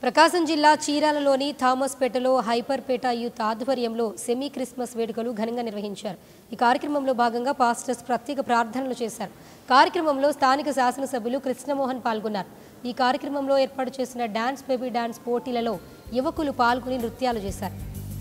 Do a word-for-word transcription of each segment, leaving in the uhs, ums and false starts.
ప్రకాశం జిల్లా చీరాలలోని థామస్పేటలో హైపర్పేట యూత్ ఆధ్వర్యంలో సెమీ క్రిస్మస్ వేడుకలు ఘనంగా నిర్వహించారు. ఈ కార్యక్రమంలో భాగంగా పాస్టర్స్ ప్రత్యేక ప్రార్థనలు చేశారు. కార్యక్రమంలో స్థానిక శాసనసభ్యులు కృష్ణమోహన్ పాల్గొన్నారు. ఈ కార్యక్రమంలో ఏర్పాటు చేసిన డాన్స్ బేబీ డాన్స్ పోటీలలో యువకులు పాల్గొని నృత్యాలు చేశారు.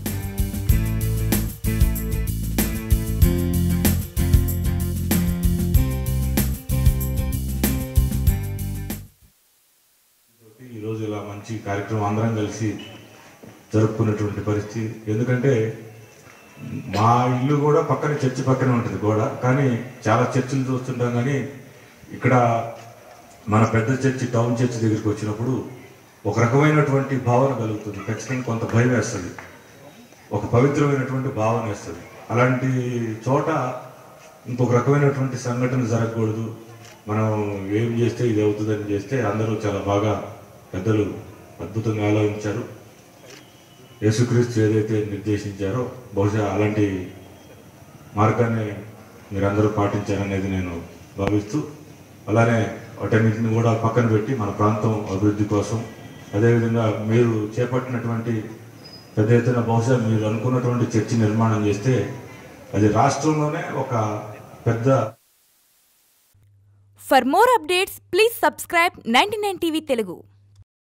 ఈరోజు ఇలా మంచి కార్యక్రమం అందరం కలిసి జరుపుకునేటువంటి పరిస్థితి. ఎందుకంటే మా ఇల్లు కూడా పక్కనే చర్చి పక్కనే ఉంటుంది గోడ, కానీ చాలా చర్చిలు చూస్తుంటాం. కానీ ఇక్కడ మన పెద్ద చర్చి టౌన్ చర్చి దగ్గరికి వచ్చినప్పుడు ఒక రకమైనటువంటి భావన కలుగుతుంది. ఖచ్చితంగా కొంత భయం వేస్తుంది, ఒక పవిత్రమైనటువంటి భావన వేస్తుంది. అలాంటి చోట ఇంకొక రకమైనటువంటి సంఘటన జరగకూడదు, మనం ఏం చేస్తే ఇది అవుతుందని చేస్తే అందరూ చాలా బాగా పెద్దలు అద్భుతంగా ఆలోచించారు. యేసుక్రీస్తు ఏదైతే నిర్దేశించారో బహుశా అలాంటి మార్గాన్ని మీరందరూ పాటించారనేది నేను భావిస్తూ, అలానే వాటన్నిటిని కూడా పక్కన పెట్టి మన ప్రాంతం అభివృద్ధి కోసం, అదేవిధంగా మీరు చేపట్టినటువంటి పెద్ద ఎత్తున బహుశా మీరు అనుకున్నటువంటి చర్చి నిర్మాణం చేస్తే అది రాష్ట్రంలోనే ఒక పెద్ద. For more updates, please subscribe ninety-nine T V Telugu.